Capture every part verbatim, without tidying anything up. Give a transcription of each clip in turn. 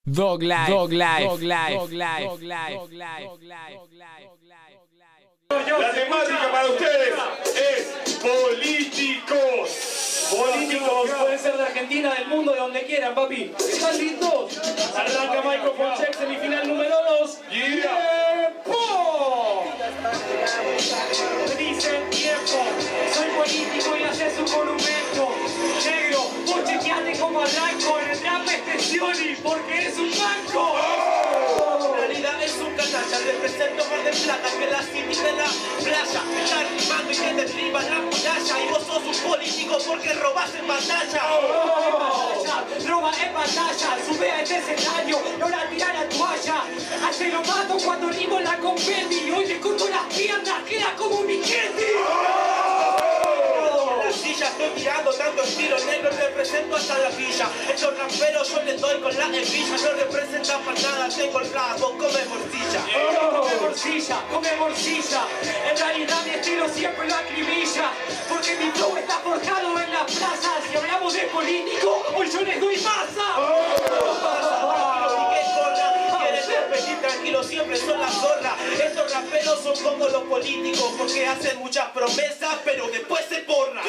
Dog Life, Dog Life, Dog Life, Dog Life, Dog Life, Dog Life, Dog Life, Dog Life. La temática para ustedes es políticos. Políticos, pueden ser de Argentina, del mundo, de donde quieran, papi. ¿Están listos? Arranca Microphone Check, semifinal número dos. ¡Tiempo! Dicen tiempo, soy político y haces un monumento. Negro, vos chequeate como arranco, en el rap es Tensioni, porque es un banco. En realidad es un canalla, represento Mar del Plata, que la city de la playa está rimando y que derriba la muralla. Y vos sos un político porque robás en pantalla. Roba en pantalla, sube a este escenario, no la tira la toalla. Hace lo mato cuando rimo la confetti. Hoy le corto las piernas, queda como un Michetti. En la silla estoy tirando tanto estilo negro, represento hasta la villa. Estos raperos yo les doy con la hebilla, no representan para nada, tengo el rabo, come morcilla. Come morcilla, come morcilla. En realidad mi estilo siempre lo acribilla, porque mi flow está forjado en las plazas. Si hablamos de político, hoy yo les doy masa. Tranquilo, siempre son la zorra. Estos raperos son como los políticos, porque hacen muchas promesas, pero después se borran.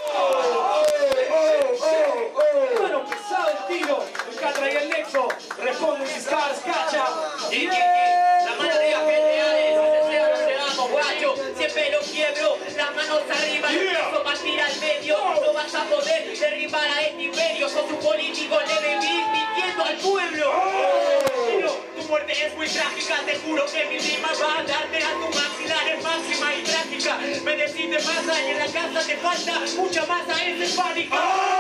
Bueno, pesado el tiro, el Catra y el Nexo responden si Scars cacha. Y la mano arriba, peleales, deseo nos llegamos, guacho, siempre lo quiebro, las manos arriba, no empiezo a partir al medio, no vas a poder derribar a este imperio, sos un político, le vivís mintiendo al pueblo. Tu muerte es muy trágica, te juro que mi rima va a darte a tu maxilar, es máxima y trágica. Me decís de masa y en la casa te falta mucha masa, es empánica.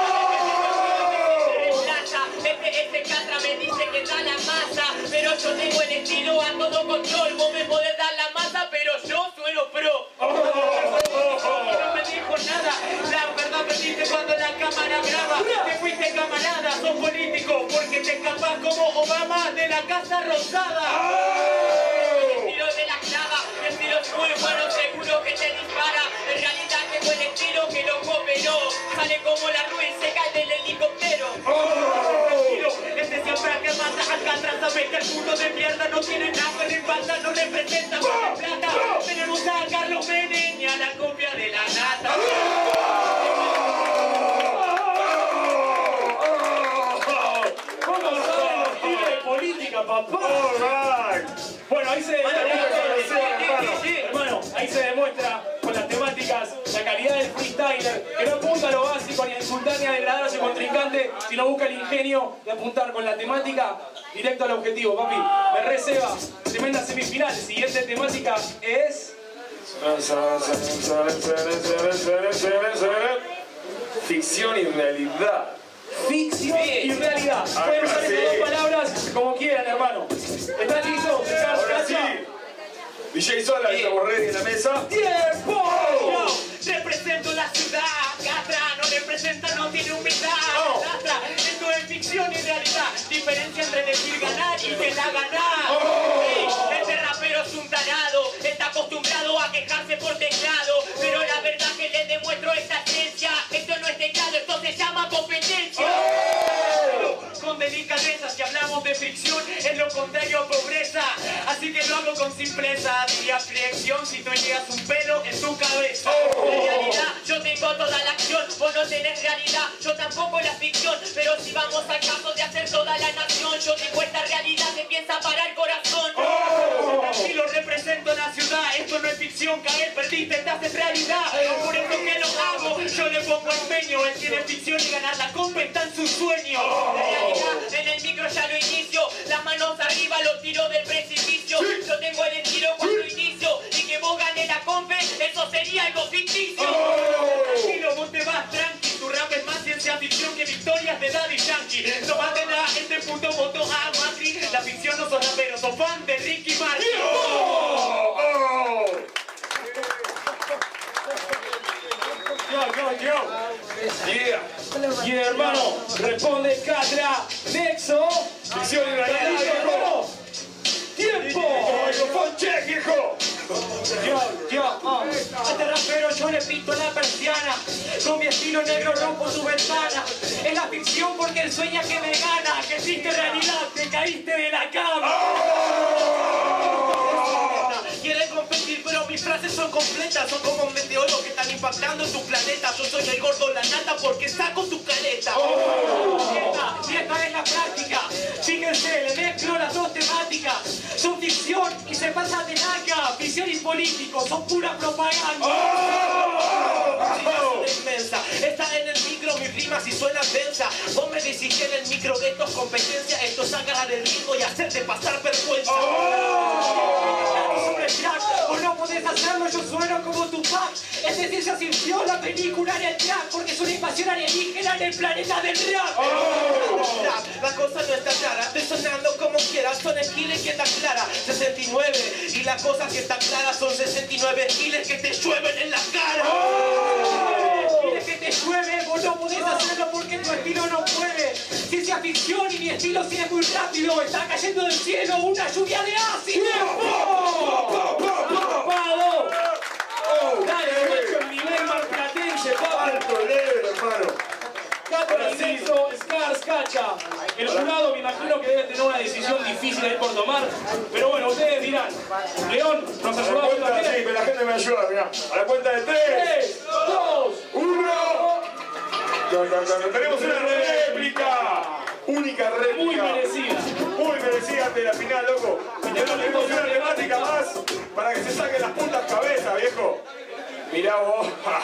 Este, este Catra me dice que da la masa, pero yo tengo el estilo a todo control. Vos me podés dar la masa, pero yo suelo pro. No me dijo nada, la verdad perdiste cuando la cámara graba. Te fuiste camarada, sos político, porque te escapás como Obama de la Casa Rosada. El estilo de la clava, mi estilo es muy bueno, seguro que te dispara. En realidad tengo el estilo que lo cooperó. Sale como la rueda y se cae del helicóptero. Este siempre que mata Alcatraz, sabes que el mundo de mierda no tiene nada que respalda, no representa con plata. Tenemos a Carlos Menem y a la copia de la nata. ¿Cómo saben los tiros de política, papá? Bueno, ahí se hermano, ahí se demuestra con las temáticas la calidad del freestyler, que no apunta a lo básico ni a insultar ni a degradar a su contrincante, sino busca el ingenio de apuntar con la temática directo al objetivo, papi. Me receba, tremenda semifinal. Siguiente temática es... Ficción y realidad. Ficción y realidad. Pueden usar estas dos palabras como quieran, hermano. ¿Están listos? Ahora sí. D J Sola, estamos ready en la mesa. ¡Tiempo! Yo represento la ciudad, Catra no representa, no tiene humildad. Oh. Catra, esto es ficción y realidad. Diferencia entre decir ganar y que la ganar. Oh. Sí, este rapero es un tarado, está acostumbrado a quejarse por teclado, pero la verdad que le demuestro esta ciencia. Esto no es teclado, esto se llama competencia. Oh. Con delicadeza, si hablamos de fricción, es lo contrario a pobreza. Así que lo hago con simpleza, diría flexión si tú llegas un pelo en tu cabeza. Oh. En realidad, yo tengo toda la acción, vos no tenés realidad, yo tampoco la ficción. Pero si vamos al caso de hacer toda la nación, yo tengo esta realidad que empieza a parar el corazón. Oh. Tranquilo, represento la ciudad, esto no es ficción, caer, perdiste, estás en realidad. Por eso que lo hago, yo le pongo empeño, él tiene ficción y ganar la compa está en su sueño. En realidad, en el micro ya lo inicio, las manos arriba, los tiro del precipicio. Yo tengo el estilo cuando inicio, y que vos ganes la compa, eso sería algo ficticio. Tranquilo, vos te vas tranqui, tu rap es más ciencia ficción que victorias de Daddy Yankee. Tómatela, este puto voto a Macri, la ficción no son raperos, son fan de Ricky Martin. Oh. Oh. Yo, yo, yo. Yeah. Y hermano, responde Catra, Nexo. Ficción y realidad, hermano. ¡Tiempo! Microphone check, viejo. Yo, yo, oh. A este rapero yo le pinto la persiana. Con mi estilo negro rompo tu ventana. Es la ficción porque él sueña que me gana. Que triste realidad, te caíste de la cama. Quieren competir, pero mis frases son completas. Son como un meteoro que están impactando en tu planeta. Yo soy el gordo la nata porque saco tu caleta. Dieta, dieta es la práctica. Fíjense, le mezclo las dos temáticas. Son ficción y se pasa de naca. Ficción y político, son pura propaganda. Inmensa. Está en el micro, mis rimas y suenan densa. Vos me decís que en el micro de esto es competencia. Esto es sacar del ritmo y hacerte pasar vergüenza. Vos no podés hacerlo, yo sueno como Tupac. Es de ciencia ficción la película en el track, porque es una invasión alienígena en el planeta del rap. La cosa no está clara, estoy sonando como quieras. Son esquiles que está clara, sesenta y nueve. Y la cosa que está clara son sesenta y nueve esquiles que te llueven en la cara. Esquiles que te llueve, vos no podés hacerlo porque tu estilo no puede. Ciencia ficción y mi estilo sí es muy rápido. Está cayendo del cielo una lluvia de ácido. ¡Pado! Dale, mucho el nivel marplatense, papi. ¡Alto level, hermano! Cato Inmenso, Scars, Cacha. El jurado me imagino que debe tener una decisión difícil ahí por tomar. Pero bueno, ustedes dirán. León, ¿nos A la ayudamos cuenta, también? sí, pero la gente me ayuda, mirá. A la cuenta de tres, tres, dos, uno. Tenemos una réplica. Única réplica. muy merecida. Muy merecida ante la final, loco. Y tenemos una temática más para que se saquen las putas cabezas, viejo. Mirá vos.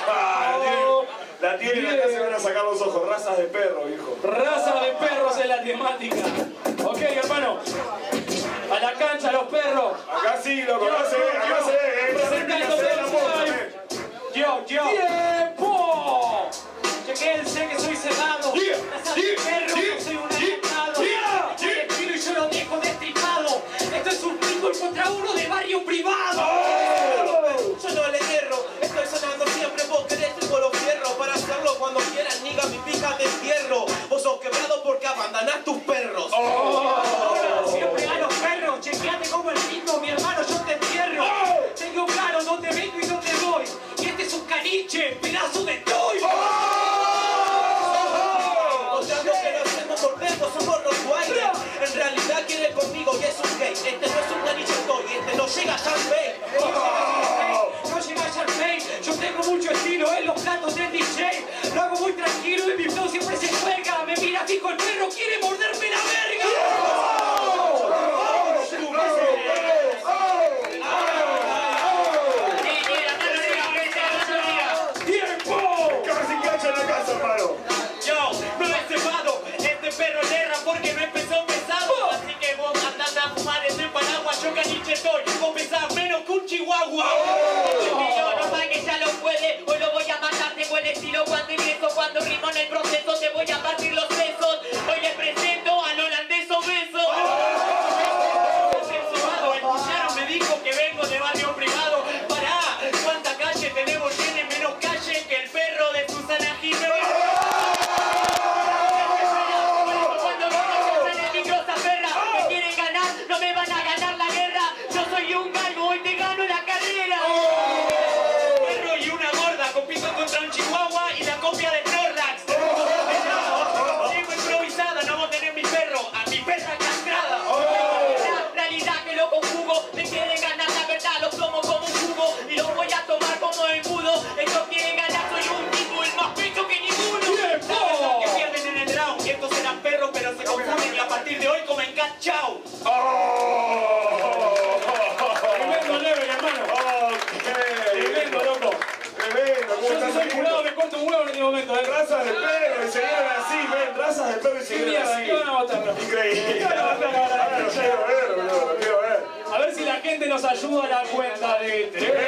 La tienen acá, se van a sacar los ojos. Razas de perro, viejo. Raza de perros en la temática. Ok, hermano. A la cancha, los perros. Acá sí, loco. Acá se ve, acá se ve. eh. Esa réplica se ve en la foto, eh. Yo, yo. ¡Tiempo! Chequense que soy cerrado. Yeah, Raza de yeah, perro, yeah, yo soy un yeah, adelantado. yeah, Estoy de estilo y yo lo dejo destripado. Esto es un pitbull contra uno de barrio privado. Yo no le erro, estoy sonando siempre. Vos querés tengo los fierros para hacerlo cuando quieras, niga mi pija de entierro. Vos sos quebrado porque abandonás tus perros. Siempre a los perros, chequeate como el ritmo, mi hermano, yo te entierro. Tengo claro dónde vengo y dónde voy. Y este es un caniche, pedazo de toy. O sea, lo que lo hacemos por perros, somos Rottweiler. En realidad quiere conmigo y es un gay. Este no es un caniche toy, este no llega a San Bay. No llega a Sharpay, yo tengo mucho estilo en los platos del D J. Lo hago muy tranquilo y mi flow siempre se juega. Me mira fijo el perro, quiere morderme la verga. ¡Tiempo! Casi cancha en la casa, hermano. Yo no he cebado, este perro lerra porque no empezó pesado. Así que vos andás a fumar ese paraguas, yo caniche estoy, vos pesás menos que un chihuahua. Este estilo no va que ya lo puede, hoy lo voy a matar, tengo el estilo cuando ingreso, cuando rimo en el proceso, te voy a partir los besos. Hoy les presento al holandés obeso. El puchero me dijo que vengo de barrio privado. Pará, ¿cuánta calle tenemos? Tiene menos calle que el perro de Susana Jiménez. Cuando me en el micro esta perra, me quieren ganar, no me van a ganar la guerra. Yo soy un galgo, hoy te gano la carrera. Perro y una gorda, compito contra un chihuahua y la copia de Snorlax. Tengo improvisada, no vos tenés mi perro, a mi perra castrada. La realidad que lo conjugo, me quieren ganar la verdad, lo tomo como un jugo y lo voy a tomar como embudo. Ellos quieren ganar, soy un tipo, el más pecho que ninguno. La verdad que pierden en el round, y estos eran perros pero se confunden y a partir de hoy comen cat chao. Tremendo level, hermano. Tremendo, loco. Tremendo, ¿cómo Yo si estás soy ahí? jurado me corto un huevo en este momento, eh. Razas de perro y se vienen así, ven, razas de perro y se ¿Qué vienen mierda? así. ¿Qué van a votar? Increíble. ¿Qué van a votar ahora? Lo quiero ver, boludo, lo quiero ver. A ver si la gente nos ayuda a la cuenta de tres.